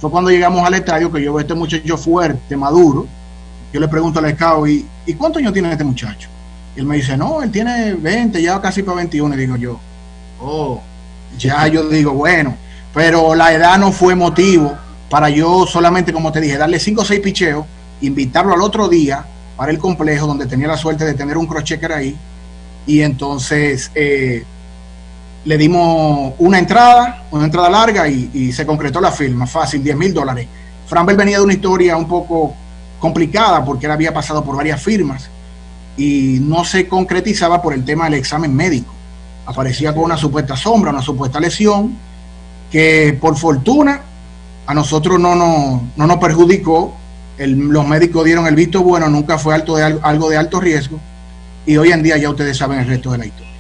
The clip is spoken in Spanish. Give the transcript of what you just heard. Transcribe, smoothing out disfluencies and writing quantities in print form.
Fue cuando llegamos al estadio que yo veo a este muchacho fuerte, maduro. Yo le pregunto al scout, ¿y cuántos años tiene este muchacho? Y él me dice, no, él tiene 20, ya casi para 21. Y digo yo, oh, ya yo digo, bueno, pero la edad no fue motivo para yo solamente, como te dije, darle 5 o 6 picheos, invitarlo al otro día para el complejo, donde tenía la suerte de tener un cross-checker ahí, y entonces le dimos una entrada larga y se concretó la firma, fácil, $10,000. Framber venía de una historia un poco complicada porque él había pasado por varias firmas y no se concretizaba por el tema del examen médico. Aparecía con una supuesta sombra, una supuesta lesión, que por fortuna a nosotros no nos perjudicó. Los médicos dieron el visto bueno, nunca fue algo de alto riesgo, y hoy en día ya ustedes saben el resto de la historia.